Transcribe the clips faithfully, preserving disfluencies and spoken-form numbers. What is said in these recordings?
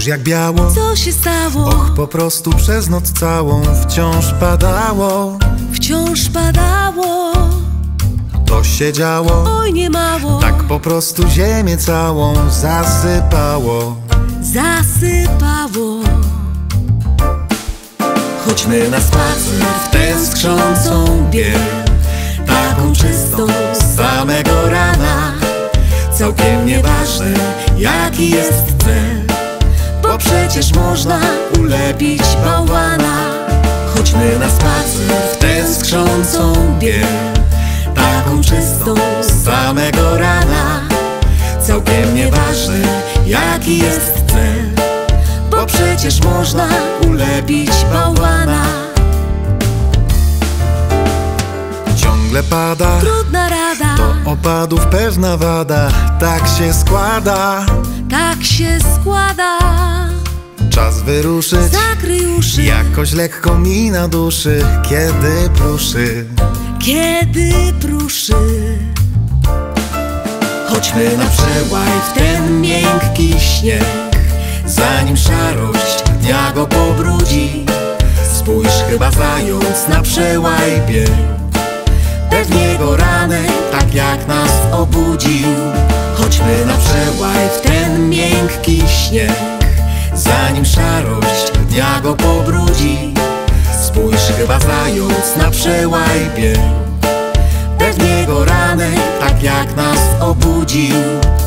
Spójrz jak biało, co się stało? och, po prostu przez noc całą wciąż padało. Wciąż padało, To się działo, oj nie mało. tak po prostu ziemię całą zasypało. Zasypało. Chodźmy na spacer w tę skrzącą biel, taką czystą z samego rana. Całkiem nieważne jaki jest cel, bo przecież można ulepić bałwana. Chodźmy na spacer w tę skrzącą biel, taką czystą z samego rana. Całkiem nieważne jaki jest cel, bo przecież można ulepić bałwana. Ciągle pada, Trudna rada, to opadów pewna wada. Tak się składa, tak się składa. czas wyruszyć, Zakryj uszy, jakoś lekko mi na duszy, kiedy pruszy. kiedy pruszy. Chodźmy na przełaj w ten miękki śnieg, zanim szarość dnia go pobrudzi. Spójrz, chyba zając na przełaj biegł, pewnie go ranek tak jak nas obudził. Chodźmy na przełaj w ten miękki śnieg, zanim szarość dnia go pobrudzi. Spójrz, chyba zając na przełaj biegł, pewnie go ranek tak jak nas obudził.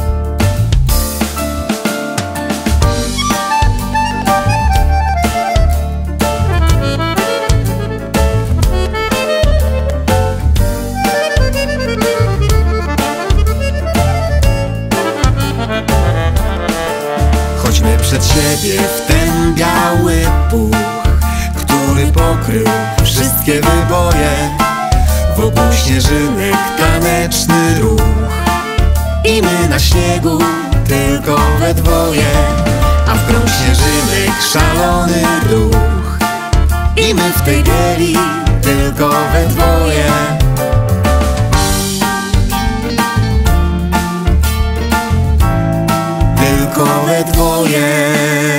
Chodźmy przed siebie w ten biały puch, który pokrył wszystkie wyboje. Wokół śnieżynek taneczny ruch i my na śniegu tylko we dwoje. A w grą śnieżynek szalony ruch i my w tej bieli tylko we dwoje. Tylko we dwoje.